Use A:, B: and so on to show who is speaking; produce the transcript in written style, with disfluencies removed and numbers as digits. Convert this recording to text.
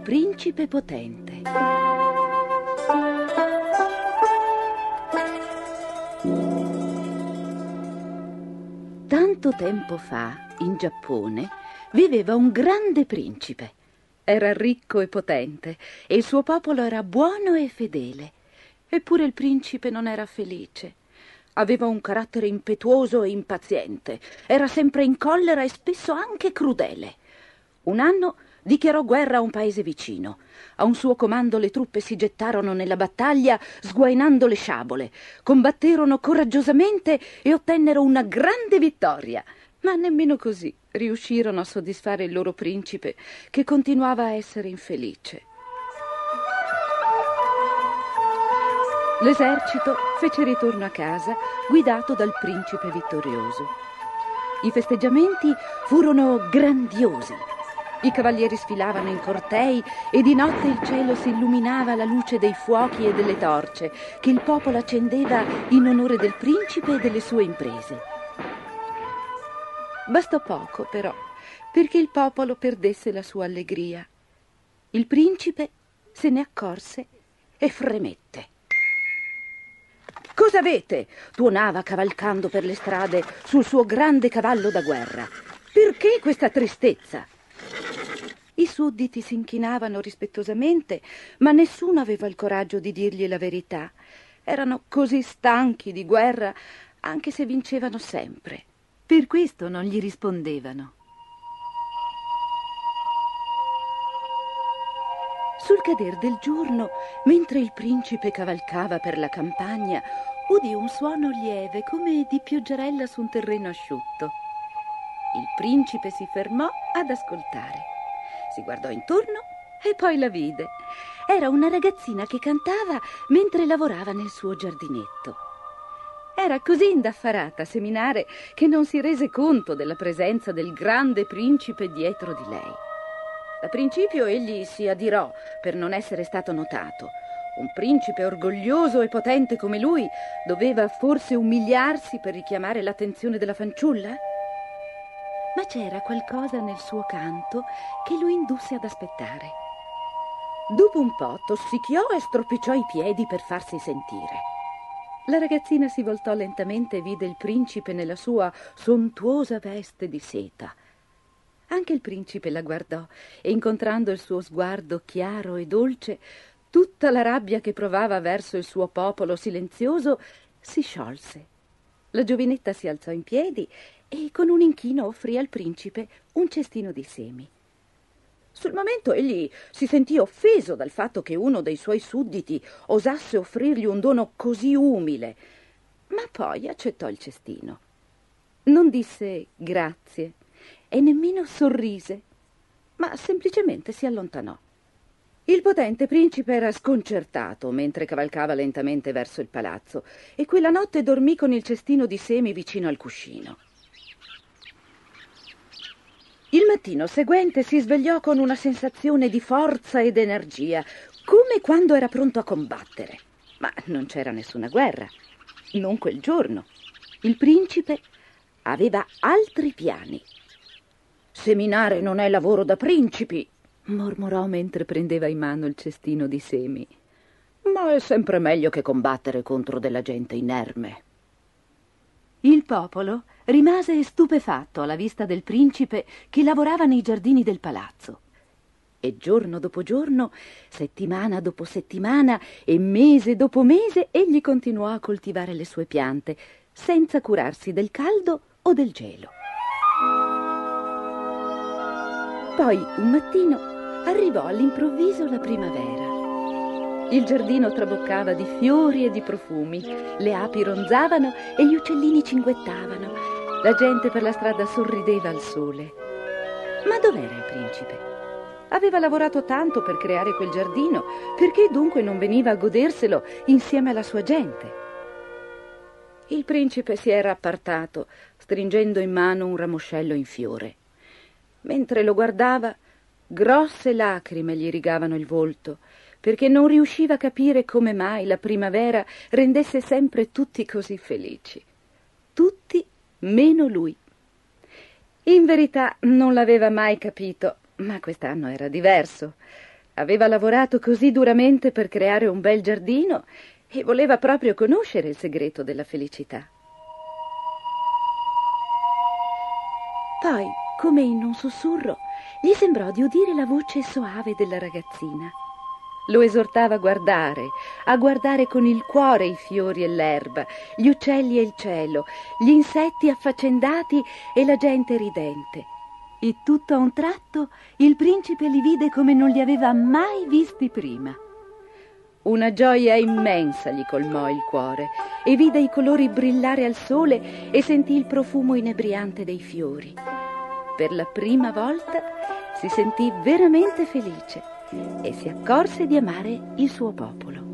A: principe potente. Tanto tempo fa, in Giappone, viveva un grande principe. Era ricco e potente e il suo popolo era buono e fedele. Eppure il principe non era felice. Aveva un carattere impetuoso e impaziente. Era sempre in collera e spesso anche crudele. Un anno dichiarò guerra a un paese vicino. A un suo comando le truppe si gettarono nella battaglia sguainando le sciabole. Combatterono coraggiosamente e ottennero una grande vittoria. Ma nemmeno così riuscirono a soddisfare il loro principe, che continuava a essere infelice. L'esercito fece ritorno a casa, guidato dal principe vittorioso. I festeggiamenti furono grandiosi. I cavalieri sfilavano in cortei e di notte il cielo si illuminava alla luce dei fuochi e delle torce che il popolo accendeva in onore del principe e delle sue imprese. Bastò poco, però, perché il popolo perdesse la sua allegria. Il principe se ne accorse e fremette. «Cosa avete?» tuonava cavalcando per le strade sul suo grande cavallo da guerra. «Perché questa tristezza?» I sudditi si inchinavano rispettosamente, ma nessuno aveva il coraggio di dirgli la verità. Erano così stanchi di guerra, anche se vincevano sempre. Per questo non gli rispondevano. Sul cader del giorno, mentre il principe cavalcava per la campagna, udì un suono lieve come di pioggerella su un terreno asciutto. Il principe si fermò ad ascoltare. Si guardò intorno e poi la vide. Era una ragazzina che cantava mentre lavorava nel suo giardinetto. Era così indaffarata a seminare che non si rese conto della presenza del grande principe dietro di lei. Da principio egli si adirò per non essere stato notato. Un principe orgoglioso e potente come lui doveva forse umiliarsi per richiamare l'attenzione della fanciulla? Ma c'era qualcosa nel suo canto che lo indusse ad aspettare. Dopo un po' tossicchiò e stropicciò i piedi per farsi sentire. La ragazzina si voltò lentamente e vide il principe nella sua sontuosa veste di seta. Anche il principe la guardò e, incontrando il suo sguardo chiaro e dolce, tutta la rabbia che provava verso il suo popolo silenzioso si sciolse. La giovinetta si alzò in piedi e con un inchino offrì al principe un cestino di semi. Sul momento egli si sentì offeso dal fatto che uno dei suoi sudditi osasse offrirgli un dono così umile, ma poi accettò il cestino. Non disse grazie e nemmeno sorrise, ma semplicemente si allontanò. Il potente principe era sconcertato mentre cavalcava lentamente verso il palazzo e quella notte dormì con il cestino di semi vicino al cuscino. Il mattino seguente si svegliò con una sensazione di forza ed energia, come quando era pronto a combattere. Ma non c'era nessuna guerra, non quel giorno. Il principe aveva altri piani. «Seminare non è lavoro da principi», mormorò mentre prendeva in mano il cestino di semi. «Ma è sempre meglio che combattere contro della gente inerme». Il popolo rimase stupefatto alla vista del principe che lavorava nei giardini del palazzo. E giorno dopo giorno, settimana dopo settimana e mese dopo mese, egli continuò a coltivare le sue piante, senza curarsi del caldo o del gelo. Poi, un mattino, arrivò all'improvviso la primavera. Il giardino traboccava di fiori e di profumi, le api ronzavano e gli uccellini cinguettavano. La gente per la strada sorrideva al sole. Ma dov'era il principe? Aveva lavorato tanto per creare quel giardino, perché dunque non veniva a goderselo insieme alla sua gente? Il principe si era appartato, stringendo in mano un ramoscello in fiore. Mentre lo guardava, grosse lacrime gli rigavano il volto, perché non riusciva a capire come mai la primavera rendesse sempre tutti così felici. Tutti meno lui. In verità non l'aveva mai capito, ma quest'anno era diverso. Aveva lavorato così duramente per creare un bel giardino e voleva proprio conoscere il segreto della felicità. Poi, come in un sussurro, gli sembrò di udire la voce soave della ragazzina. Lo esortava a guardare con il cuore i fiori e l'erba, gli uccelli e il cielo, gli insetti affaccendati e la gente ridente. E tutto a un tratto il principe li vide come non li aveva mai visti prima. Una gioia immensa gli colmò il cuore e vide i colori brillare al sole e sentì il profumo inebriante dei fiori. Per la prima volta si sentì veramente felice e si accorse di amare il suo popolo.